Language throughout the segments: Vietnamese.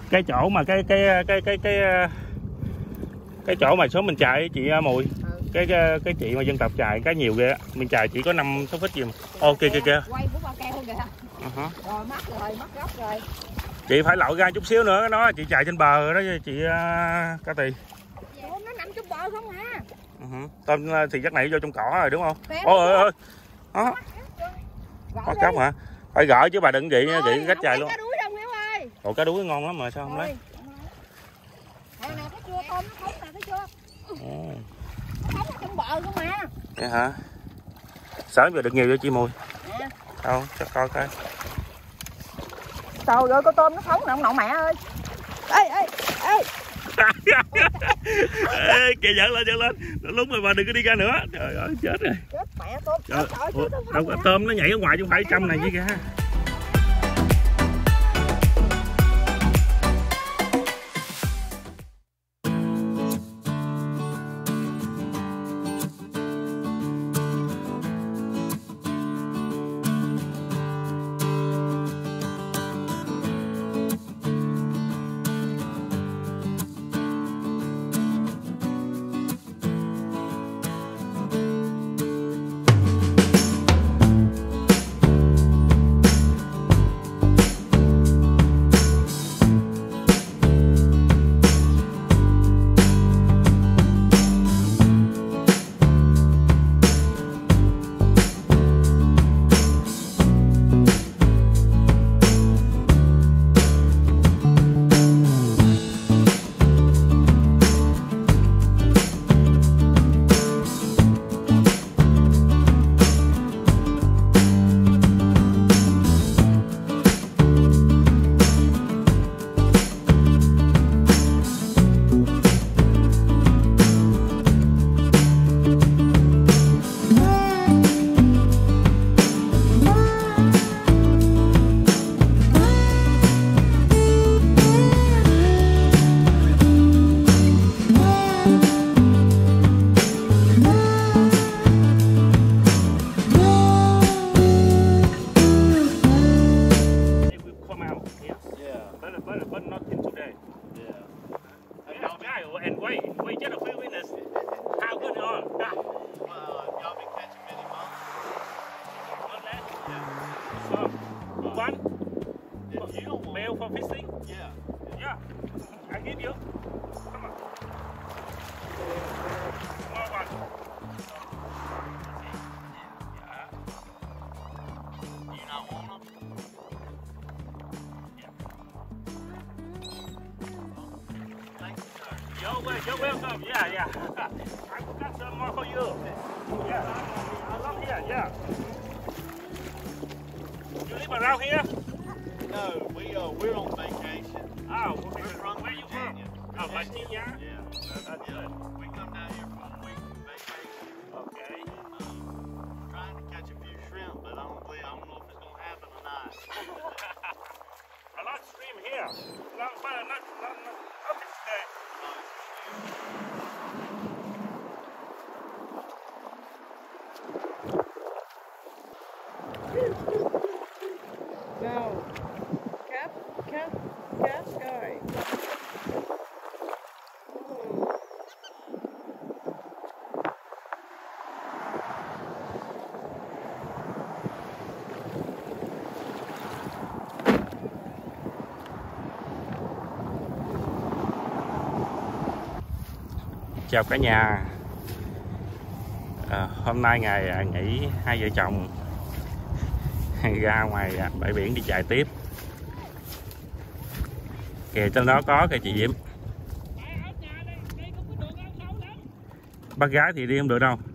cái chỗ mà cái chỗ mà số mình chạy chị Mùi, cái chị mà dân tộc chạy cá nhiều ghê á, mình chạy chỉ có 5-6 phút gì mà. Ok kìa. Quay bút bao keo kìa. Rồi mất gốc rồi. Chị phải lội ra chút xíu nữa, nó chị chạy trên bờ đó chị Cá Tì. Nó nằm trong bờ không à. Tôm thì chắc nãy vô trong cỏ rồi đúng không? Ôi đó. Bắt cóc hả? Phải gỡ chứ bà đừng gị gách chài luôn. Cá đuối đâu Hiếu ơi. Ồ, cá đuối ngon lắm mà sao không lấy? Nè thấy chưa, tôm nó khống nè, thấy chưa? Nó khống ở trong bờ không à. Vậy hả? Sớm giờ được nhiều cho chị Mùi. Đâu, chắc coi coi. Trời ơi, con tôm nó khống nè ông nội mẹ ơi. Ê. Ê, kìa giật lên. Lúc mà bà đừng có đi ra nữa. Trời ơi, chết rồi. Chết mẹ tôm. Đâu có tôm nó nhảy ở ngoài chứ không phải trong này chứ kìa. For fishing? Yeah. I give you. Come on. Small one. Yeah. Do you not want them? Yeah. Thank you, sir. You're welcome. Yeah. I got some more for you. Yeah. I love here. Yeah. You live around here? No, we're on vacation. Oh, We're from where you from? Virginia. Oh, Virginia? Yeah. That's good. We come down here for a week vacation. Okay. And, trying to catch a few shrimp, but I don't know if it's gonna happen or not. A lot of stream here. Not this day. Nào. Cát rồi. Chào cả nhà. Hôm nay ngày nghỉ hai vợ chồng ra ngoài bãi biển đi chài tiếp. Kìa trên đó có kìa chị Diễm. Bắt gái thì đi không được đâu.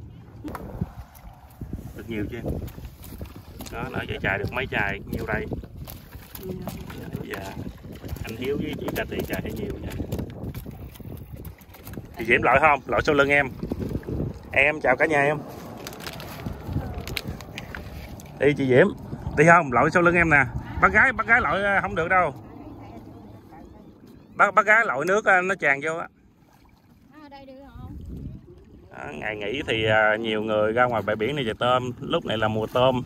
Được nhiều chứ. Đó, nó chạy chài được mấy chài nhiêu đây. Dạ. Anh Hiếu với chị Cá Tì chài hay nhiều nha. Chị Diễm lội không? Lội sau lưng em. Em chào cả nhà em. Đi chị Diễm. Đi không? Lội sau lưng em nè. Bắt gái lội không được đâu. Bắt gái lội nước nó tràn vô á. Ngày nghỉ thì nhiều người ra ngoài bãi biển này chài tôm. Lúc này là mùa tôm.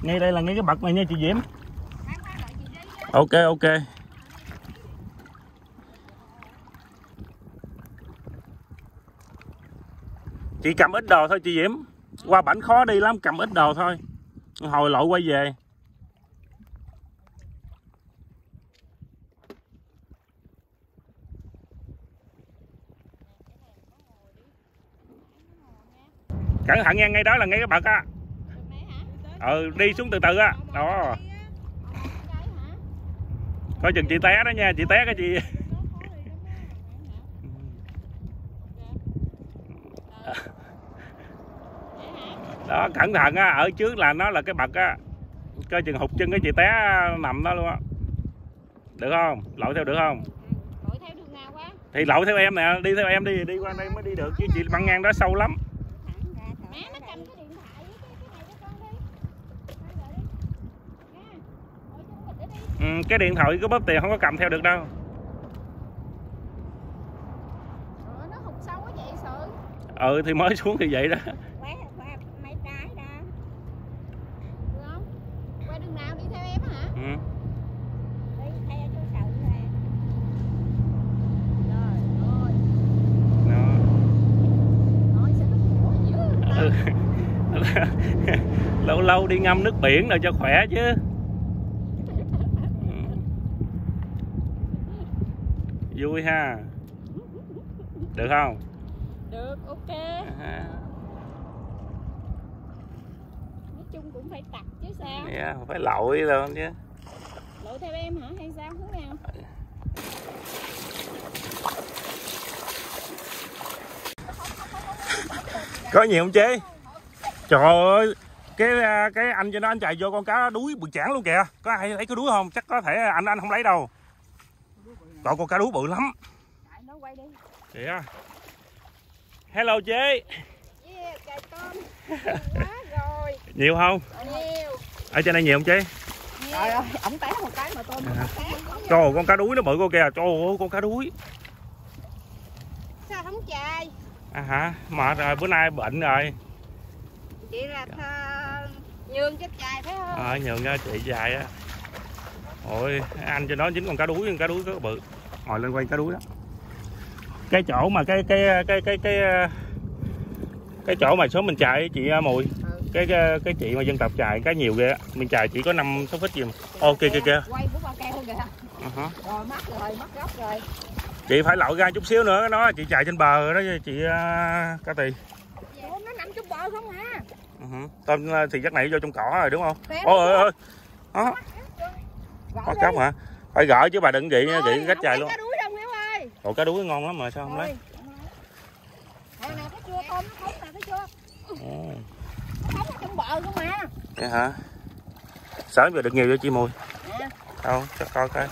Ngay đây là ngay cái bậc này nha chị Diễm. Ok ok. Chị cầm ít đồ thôi chị Diễm. Qua bển khó đi lắm, cầm ít đồ thôi. Hồi lội quay về. Cẩn thận nha, ngay đó là ngay cái bậc á. Đi xuống từ từ á. Đó. Coi chừng chị té đó nha, chị té cái chị. Đó, cẩn thận á, ở trước là nó là cái bậc á. Coi chừng hụt chân cái chị té nằm đó luôn á. Được không? Lội theo được không? Lội theo đường nào quá? Thì lội theo em nè, đi theo em đi, đi qua đây mới đi được chứ chị băng ngang đó sâu lắm. Má nó cầm cái điện thoại với cái này cho con đi. Cái điện thoại có bóp tiền không có cầm theo được đâu. Nó hụt sâu quá vậy sự. Thì mới xuống thì vậy đó. Mấy trái đó. Được không? Qua đường nào đi theo em hả? Đi theo cho sợ nè. Rồi. Nói sao nó khổ dữ. Lâu lâu đi ngâm nước biển rồi cho khỏe chứ. Vui ha. Được không? Được, ok. Nói chung cũng phải tập chứ sao. Yeah, phải lội luôn chứ. Lội theo em hả hay sao? Hướng nào? Có nhiều không chị? Trời ơi, cái anh cho nó anh chạy vô con cá đuối bự chảng luôn kìa. Có ai thấy cái đuối không? Chắc có thể anh không lấy đâu. Trời, con cá đuối bự lắm. Nó quay đi. Kìa. Hello chị. Yeah, trời tôm. Quá rồi. Nhiều không? Nhiều. Ở trên đây nhiều không chị? Trời ơi, ổng té một cái mà tôm nó té. Trời ơi, con cá đuối nó bự cô kìa. Trời ơi, con cá đuối. Sao không chài? Hả? Mệt rồi, bữa nay bệnh rồi. Chị là nhường cho chài phải không? Nhường cho chị dài á. Ôi, anh cho nó dính con cá đuối có bự. Ngồi lên quay cá đuối đó. Cái chỗ mà cái chỗ mà số mình chạy chị Mùi. Cái chị mà dân tộc chạy cá nhiều ghê á. Mình chạy chỉ có 5-6 phút gì mà. Ok kìa. Quay của ba keo kìa. Rồi mất gốc rồi. Chị phải lội ra chút xíu nữa nó chị chạy trên bờ đó chị Cá Tì. Tôm nó nằm trong bờ không à. Tôm thì chắc này vô trong cỏ rồi đúng không? Ôi. Đó. Có cốc hả? Phải gỡ chứ bà đừng gị nha, gị gách chài luôn. Cá đuối đâu Hiếu ơi. Ồ, cá đuối ngon lắm mà sao không lấy? Nè thấy chưa, tôm nó khống nè, thấy chưa? Nó khống ở trong bờ không à. Vậy hả? Sớm giờ được nhiều cho chị Mùi. Đâu, cho coi coi.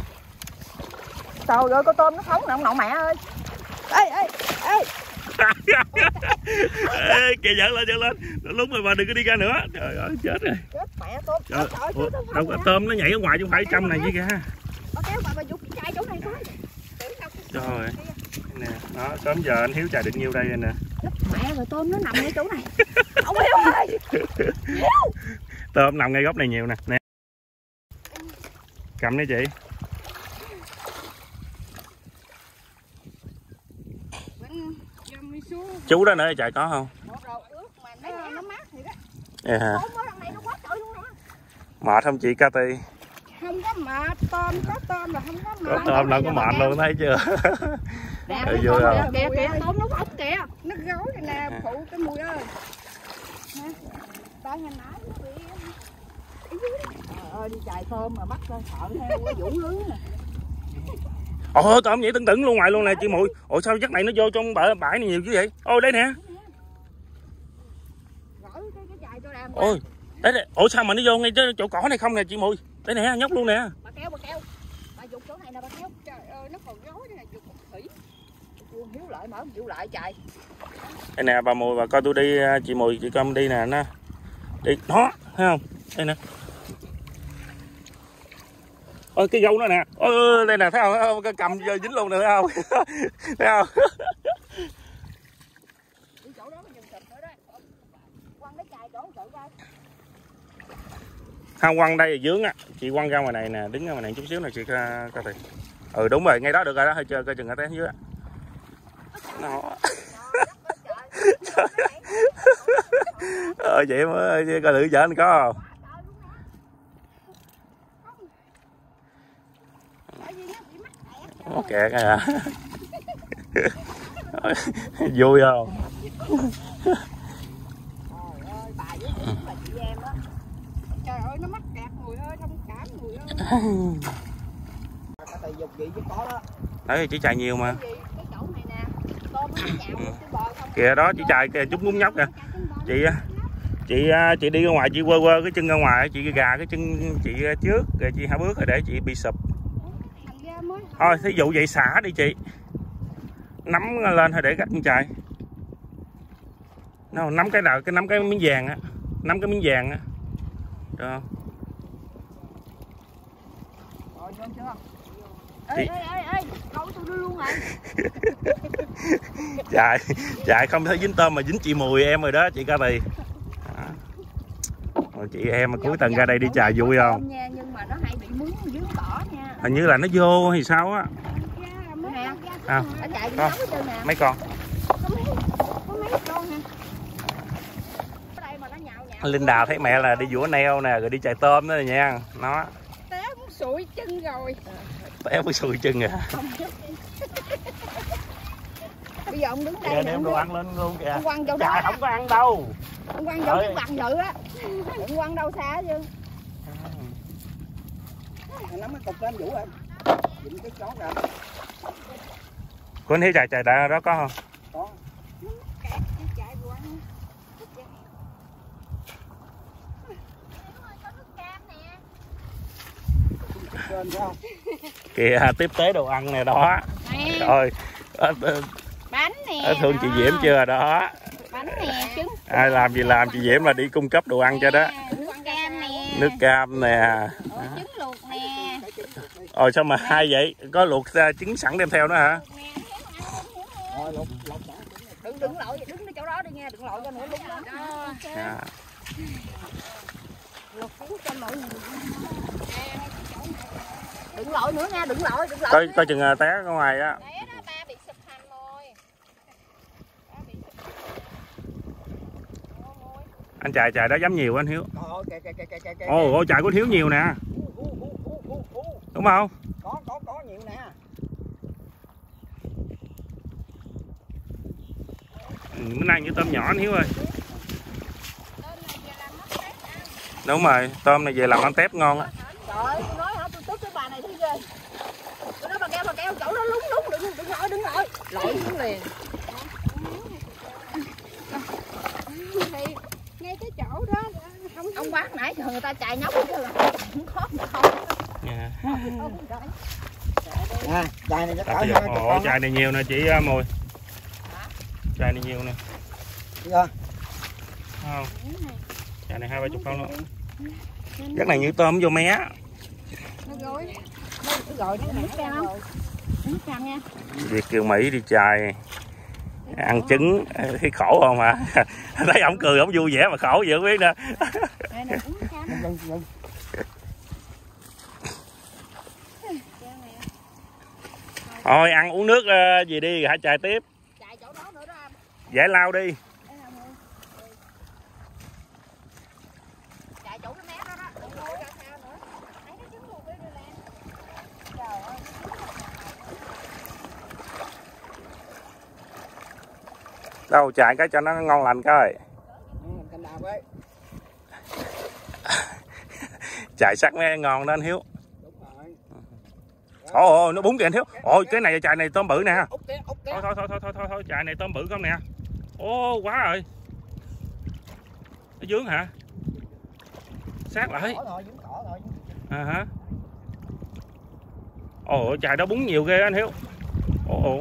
Trời ơi, con tôm nó khống nè ông nội mẹ ơi. Ê. Ê, kìa giỡn lên. Lúc mà bà đừng có đi ra nữa. Trời ơi, chết rồi. Chết mẹ tôm. Đâu có tôm nó nhảy ở ngoài chứ không phải trong này chứ kìa. Bà kéo bà dục cái chai chỗ này thôi. Trời nè, đó, sớm giờ anh Hiếu chạy được nhiêu đây nè. Mẹ rồi tôm nó nằm ngay chỗ này. Ông Hiếu ơi. Tôm nằm ngay góc này nhiều nè. Nè. Cầm đi chị. Chú đó nữa chạy có không? Nó mát thì đó. Hả? Này nó quá trời luôn nè. Mệt không chị Cá Tì? Không có mệt, có tôm là không có mệt. Có tôm đâu có mệt luôn thấy chưa? Nè, vui không? Kìa, tôm nó phóng kìa. Nó gấu này nè, phụ cái Mùi ơi. Nè, tại hồi nãy nó bị... Trời ơi, đi chài tôm mà bắt sợ theo cái vũ lưới nè. Ồ, tôm nhảy tưng luôn ngoài luôn nè chị Mùi. Ồ, sao chắc này nó vô trong bãi này nhiều chứ vậy? Ôi, đây nè. Ôi, đấy. Ủa sao mà nó vô ngay chỗ cỏ này không nè chị Mùi? Đây nè, nhóc luôn nè. Bà kéo. Bà dục chỗ này nè, bà kéo. Trời ơi, nó còn rối nè, dục một thủy. Hiếu lại mở chịu lại chạy. Đây nè bà Mùi, bà coi tôi đi chị Mùi, chị Công đi nè, nó. Đi, đó, thấy không? Đây nè. Ôi cái gấu nó nè. Ôi đây nè, thấy không? Cái cầm giờ dính luôn nè, thấy không? Thấy không? Đi chỗ đó mà dừng thịt nữa đó. Quăng cái chài chỗ coi. Không, quăng đây là dướng á, chị quăng ra ngoài này nè, đứng ra ngoài này chút xíu này chị coi thì. Ừ đúng rồi, ngay đó được rồi đó, hơi chơi coi chừng nó té dưới á. Nó. Vậy mới coi thử chở anh có không? Nó kẹt à. Vui không? Trời ơi nó mắc kẹt Mùi ơi, thông cảm Mùi ơi. Đấy chỉ chạy nhiều mà. Cái chỗ này nè, tôm nó nhào cái bờ không. Kìa đó chỉ chạy kìa, chút muốn nhóc kìa. Chị đi ra ngoài, chị quơ quơ cái chân ra ngoài, chị gà cái chân chị trước rồi chị 2 bước rồi để chị bị sụp. Thôi thí dụ vậy xả đi chị. Nắm lên thôi để cách chạy. Nó nắm cái nào, nắm cái miếng vàng á. Nắm cái miếng vàng á. Được không? Rồi vô chưa? Ê, câu tôi đưa luôn rồi. Chạy không thấy dính tôm mà dính chị Mùi em rồi đó, chị Ca Tì. Chị em mà cuối tuần ra đây đi chài vui không? Nha, nhưng mà nó hay bị mướn dưới cỏ nha. Hình như là nó vô hay sao á. Nè. À, có mấy con. Có mấy con nha. Đây mà nó nhào. Linh Đào thấy mẹ là đi vũa neo nè, rồi đi chài tôm đó nè nha. Nó. Té muốn sụi chân rồi. Té muốn sụi chân rồi. Bây giờ ông đứng đây đem đồ ăn lên luôn kìa. Ông quăng vô Chài không có ăn đâu. Ông quăng vô cái quăng dự á. Đừng quăng đâu xa chứ. Nắm cái cục lên Vũ em. Dịnh cái chó ra. Cô anh thấy chài đó có không? Có. Chạy quăng. Kìa tiếp tế đồ ăn nè đó. Rồi. Bánh nè. Thương chị Diễm chưa đó. Bánh nè, trứng. Ai làm gì làm, chị Diễm là đi cung cấp đồ ăn cho đó. Nước cam nè. Nước cam nè. Trứng luộc nè. Ôi sao mà hay vậy? Có luộc trứng sẵn đem theo nữa hả? Đừng lội, đứng ở chỗ đó đi nha, đừng lội cho nữa đúng đó. Luộc trứng cho mọi người. Đừng lội nữa nha, đừng lội. Coi chừng té ra ngoài á. Ba bị sụp hành rồi. Anh chài đó dám nhiều anh Hiếu. Ồ, chài của anh Hiếu nhiều nè. Đúng không? Có nhiều nè. Bữa nay như tôm nhỏ anh Hiếu ơi. Đúng rồi, tôm này về làm ăn tép ngon á. Trời ơi, tôi nói hả, tôi tức cái bà này thấy ghê. Tôi nói bà kêu chỗ đó lúng, đừng lội. Lội xuống liền. Thì ngay cái chỗ đó không. Ông bác nãy giờ người ta chạy nhóc chứ là không khó mà không. Chài này chắc Ồ, chài này nhiều nè chị Mùi. Chài này nhiều nè. Không. Chài này 20-30 con luôn. Chắc này như tôm vô mé. Rồi nước cam không? Nước cam nha. Việt kiều Mỹ đi chài ăn trứng thấy khổ không hả? Thấy ổng cười ổng vui vẻ mà khổ vậy không biết nè. Thôi ăn uống nước gì đi hãy chài tiếp. Chạy chỗ đó nữa đó anh. Giải lao đi. Chạy chỗ cái mé đó đó, đừng lôi ra sao nữa. Thấy cái trứng luộc đi rồi nè. Trời ơi. Đâu chạy cái cho nó ngon lành coi. Chạy sắc mới ngon đó anh Hiếu. Ồ nó bún kìa anh Hiếu. Ôi cái này chài này tôm bự nè. Thôi chài này tôm bự không nè. Ô quá rồi. Nó dướng hả? Sát lại. Hả? Ồ chài đó bún nhiều ghê anh Hiếu. Ồ.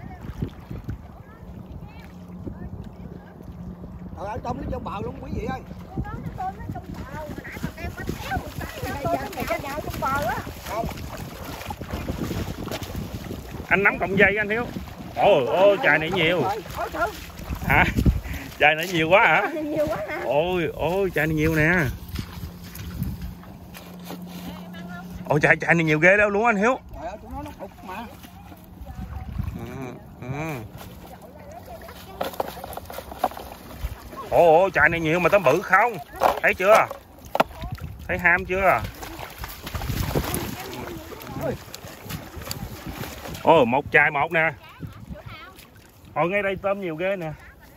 Tôm nó vô bờ luôn quý vị ơi. Anh nắm cọng dây anh Hiếu. Ôi chài này nhiều. Hả? Chài này nhiều quá hả? Ôi chài này nhiều nè. Ôi chài này nhiều ghê đâu luôn anh Hiếu. Trời ơi, tụi nó thục mà. Ồ, chài này nhiều mà tôm bự không? Thấy chưa? Thấy ham chưa? Ồ, một chài một nè. Ồ, ngay đây tôm nhiều ghê nè.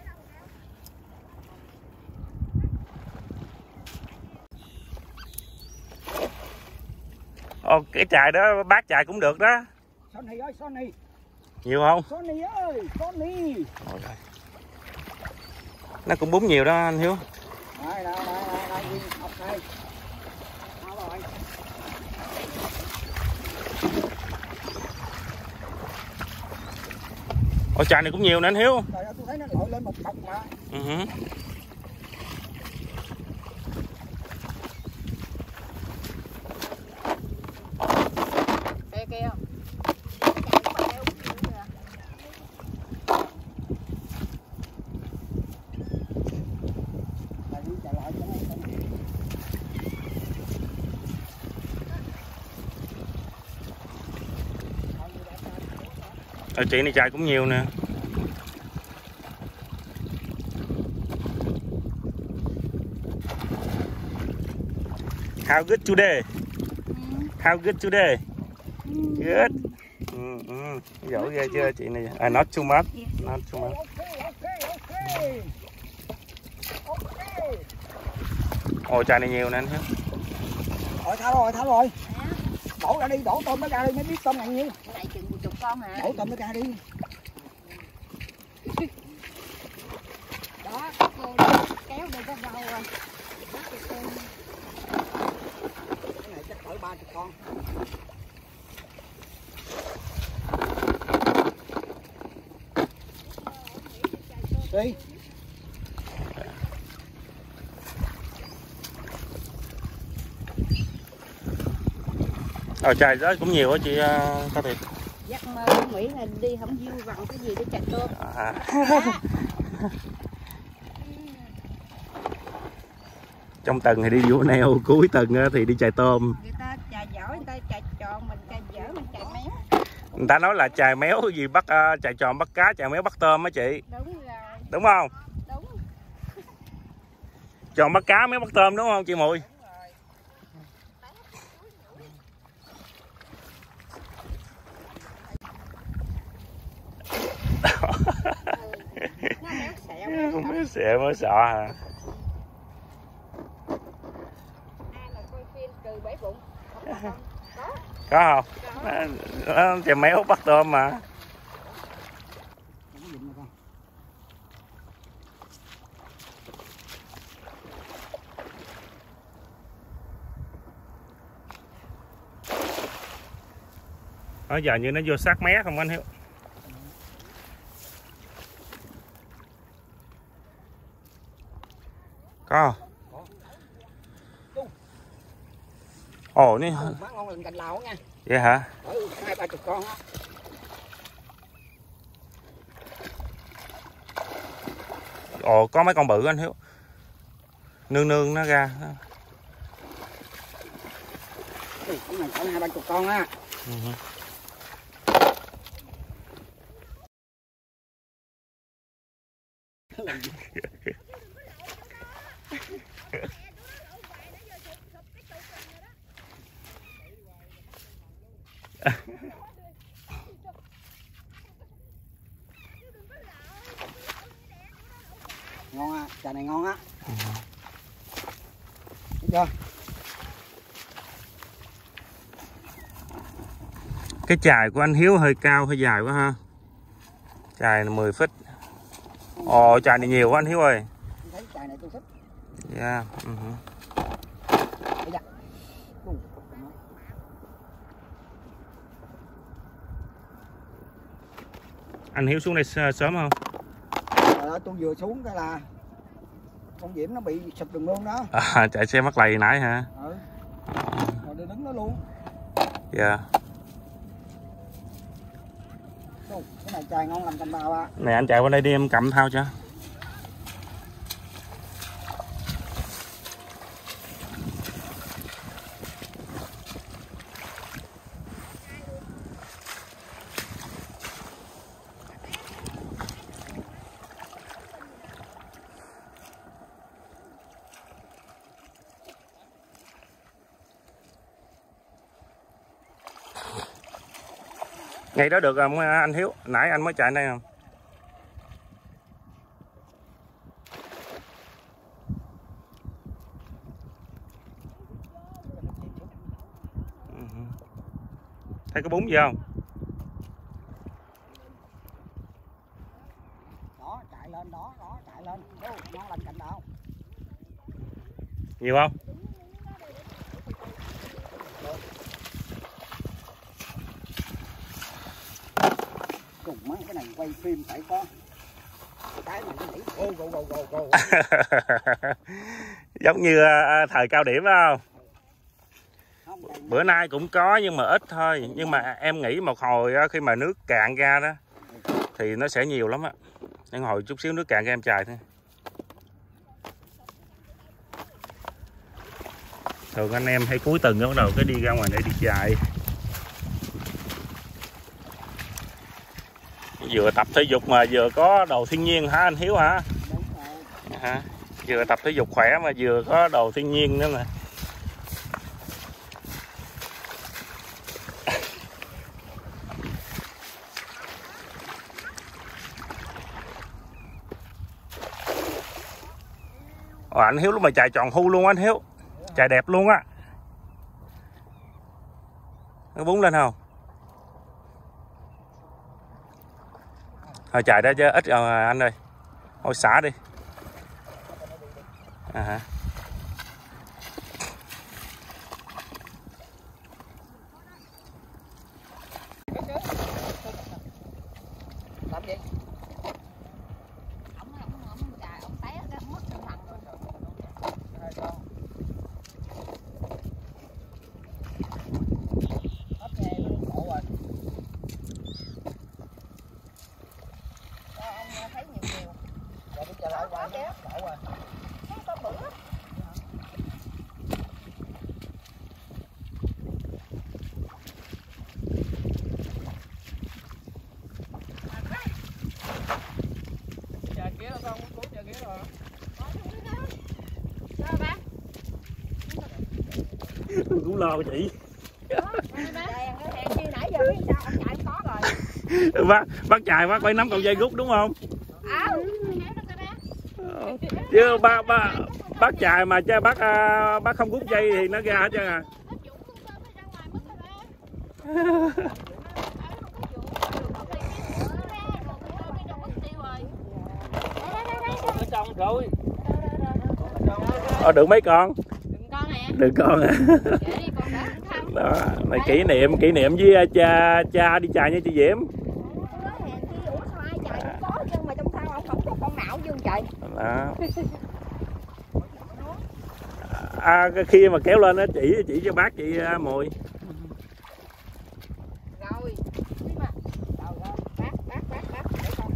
Ồ, cái chài đó bát chài cũng được đó. Sonny ơi, Sonny. Nhiều không? Sonny ơi, Sonny. Nó cũng bún nhiều đó anh Hiếu. Đây, học đây. Đó rồi. Ồ, chài này cũng nhiều nè anh Hiếu. Trời ơi, tôi thấy nó lội lên một cọc mà. Kia. Ở chị này chài cũng nhiều nè. How good today? How good today? Good. Giỏi ghê chưa chị này? Not too much. Not too much. Ồ, chài này nhiều nè anh. Rồi thả rồi. Đổ ra đi, đổ tôm nó ra đi mới biết tôm này nhiêu. Cái này chừng 10 con hả? Đổ tôm nó ra đi. Đó, cô kéo đây có rau rồi. Cái này chắc cỡ 30 con. Đi. Chài đó cũng nhiều á chị Cao Thiệt. Dắt Mỹ là đi không vui bằng cái gì để chài tôm. Trong tuần thì đi vua neo, cuối tuần thì đi chài tôm. Người ta chài giỏi, người ta chài tròn, mình chài dở, mình chài méo. Người ta nói là chài méo gì bắt chài tròn bắt cá, chài méo bắt tôm á chị. Đúng rồi. Đúng không? Đúng. Tròn bắt cá, méo bắt tôm đúng không chị Mùi? Méo xẹo mới sọ hả? Có không? Chài méo bắt tôm mà. Bây giờ như nó vô sát mé không anh Hiếu? Có. Ồ, ní. Bán ngon lần cành lào nha. Vậy hả? 20-30 con á. Ồ, có mấy con bự anh Hiếu. Nương nó ra. Cái này cỡ 20-30 con á. Ngon á, chài này ngon á. Thấy chưa? Cái chài của anh Hiếu hơi cao hơi dài quá ha. Chài là 10 feet. Ồ, chài này nhiều quá anh Hiếu ơi. Thấy chài này tôi thích. Dạ. Anh Hiếu xuống đây sớm không? Tôi vừa xuống cái là con Diễm nó bị sụp đường luôn đó. Chạy xe mắc lầy nãy hả? Rồi đi đứng nó luôn. Dạ. Cái này chài ngon làm cành bào à. Này anh chạy qua đây đi em cầm thao cho. Ngay đó được không anh Hiếu? Nãy anh mới chạy đây không? Thấy có bún gì không? Đó, chạy lên đó, chạy lên. Nó lên cạnh đó. Nhiều không? Cùng mấy cái này quay phim phải có cái này nó nhảy go. Giống như thời cao điểm đó không? Bữa nay cũng có nhưng mà ít thôi. Nhưng mà em nghĩ một hồi khi mà nước cạn ra đó thì nó sẽ nhiều lắm á. Nhưng hồi chút xíu nước cạn ra em chài thôi. Thường anh em hay cuối tuần bắt đầu cái đi ra ngoài để đi chài. Vừa tập thể dục mà vừa có đồ thiên nhiên hả anh Hiếu hả? Hả? Vừa tập thể dục khỏe mà vừa có đồ thiên nhiên nữa nè. Anh Hiếu lúc mà chạy tròn hu luôn anh Hiếu. Chạy đẹp luôn á. Nó bún lên không? Thôi chạy ra chứ ít rồi anh ơi. Thôi xả đi. Hả? Làm gì? Ông té ra mất cân bằng rồi. Hết nghe nó khổ rồi. Ông thấy nhiều. Rồi bây giờ lại qua nó khổ rồi. Thấy có bự lắm. Chờ kia là không, cố chờ kia rồi. Sao ba? Tôi cũng lo chị. Hèn chi nãy giờ biết sao ông chạy không có rồi. Bác chài bác phải nắm cầu dây rút đúng không? Chứ bác chài mà chứ bác không rút dây thì nó ra hết trơn à. Ở trong rồi. Được mấy con? Đừng con nè. Được con à. Đó, này kỷ niệm với cha đi chài nha chị Diễm. Đó. Khi mà kéo lên á chỉ cho bác chị Mùi. Rồi. Bác để con.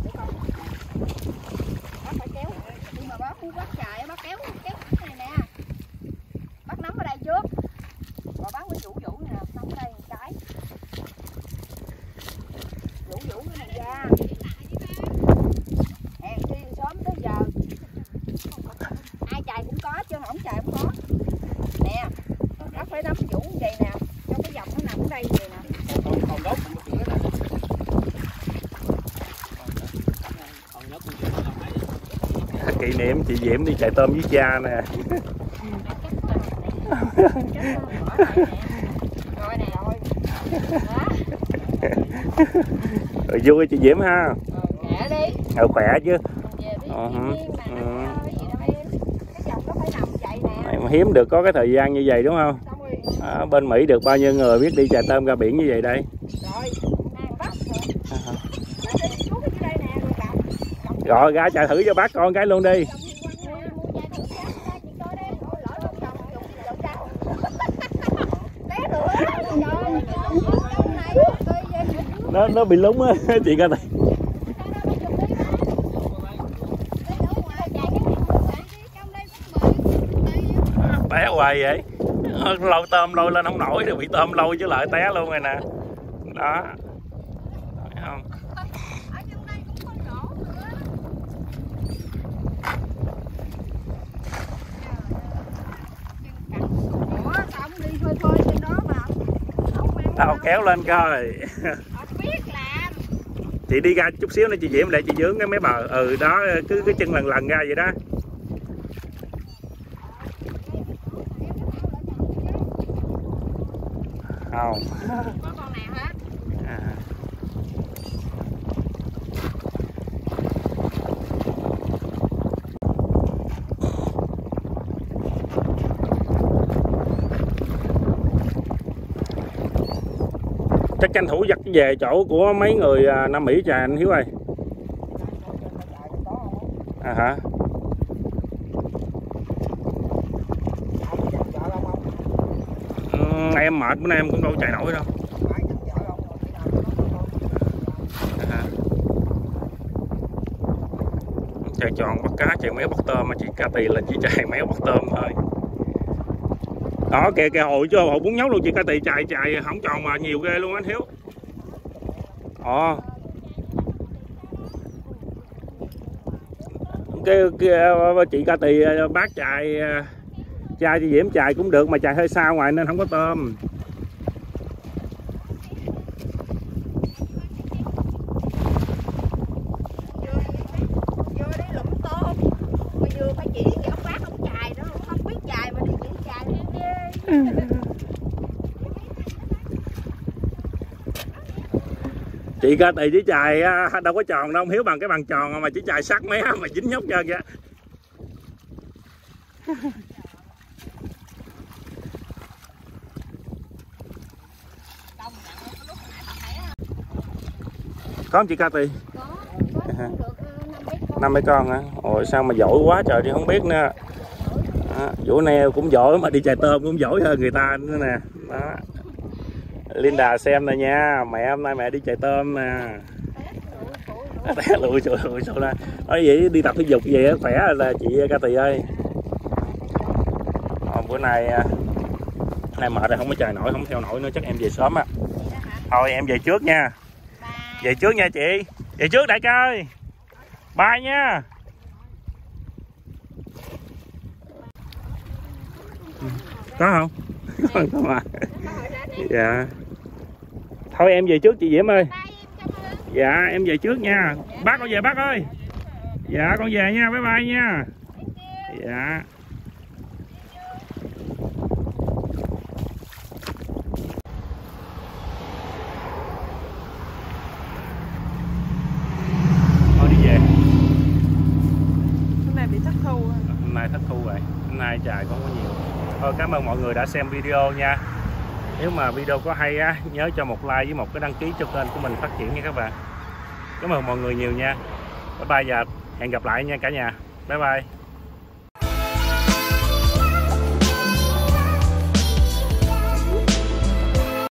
Bác phải kéo. Nhưng mà bác muốn bác chạy bác kéo này nè. Bác nắm ở đây trước. Rồi bác mới vũ nè, nắm ở đây một cái. Vũ cái này ra. Hèn chi sớm tới giờ. Ai chạy cũng có chứ không chạy cũng có. Nè, bác phải nắm vũ như vậy nè, cho cái dòng nó nằm ở đây vậy nè. Còn đốt cũng được nữa nè. Kỷ niệm chị Diễm đi chạy tôm với cha nè. Rồi nè rồi. Rồi vui chị Diễm ha. Khỏe đi. Khỏe chứ. Về đi thiên nhiên mà nó gì đâu em. Cái dòng nó phải nằm vậy nè. Mà hiếm được có cái thời gian như vậy đúng không? Bên Mỹ được bao nhiêu người biết đi chài tôm ra biển như vậy đây. Rồi, nàng bắt rồi. Rồi ra chài thử cho bác con cái luôn đi. Nó bị lúng á chị coi này. Té hoài vậy. Lôi tôm lôi lên không nổi thì bị tôm lôi chứ lại té luôn rồi nè. Đó. Thấy không? Ủa, sao ông đi phơi trên đó mà Tao kéo lên coi. Không biết là Chị đi ra chút xíu nữa chị Diễm để chị dướng cái mé bờ. Ừ đó, cứ cái chân lần lần ra vậy đó. Không. Có con nào hả? À. Chắc tranh thủ dắt về chỗ của mấy người Nam Mỹ trà anh Hiếu ơi. À hả? Em mệt bữa nay em cũng đâu chạy nổi đâu. À. Chạy tròn bắt cá, chạy méo bắt tôm mà chị Ca Tì là chỉ chạy méo bắt tôm thôi. Đó kìa kìa hồi chứ hồi muốn nhấu luôn chị Ca Tì chạy không tròn mà nhiều ghê luôn anh Hiếu. Cái chị Ca Tì bác chạy chị Diễm chạy cũng được mà chạy hơi xa ngoài nên không có tôm. Vô đi lụm tôm mà vừa phải chỉ cho ông bác ông chài đó, không biết chài mà đi chỉ chài ghê. Chị Ca Tì chỉ chài đâu có tròn đâu, không Hiếu bằng cái bằng tròn mà chỉ chài sắc mé mà dính nhóc trơn kìa. Có không chị Ca Tì? Có được 5 mấy con hả? Ôi sao mà giỏi quá trời đi không biết nữa. Vũ neo cũng giỏi mà đi chài tôm cũng giỏi hơn người ta nữa nè. Đó. Linda xem nè nha, mẹ hôm nay mẹ đi chài tôm nè. Lùi ra. Nói vậy đi tập thể dục vậy khỏe là chị Ca Tì ơi. Bữa nay mệt rồi không có chài nổi, không theo nổi nữa chắc em về sớm á. Thôi em về trước nha. Về trước nha chị. Về trước đại ca ơi. Bye nha. Có không? Có mà. Dạ. Thôi em về trước chị Diễm ơi. Dạ em về trước nha. Bác con về bác ơi. Dạ con về nha, bye bye nha. Dạ. Thôi đi về. Hôm nay bị thất thu. Hôm nay thất thu rồi. Hôm nay trời không có nhiều. Thôi cảm ơn mọi người đã xem video nha. Nếu mà video có hay á, nhớ cho một like với một cái đăng ký cho kênh của mình phát triển nha các bạn. Cảm ơn mọi người nhiều nha. Bye bye và hẹn gặp lại nha cả nhà. Bye bye.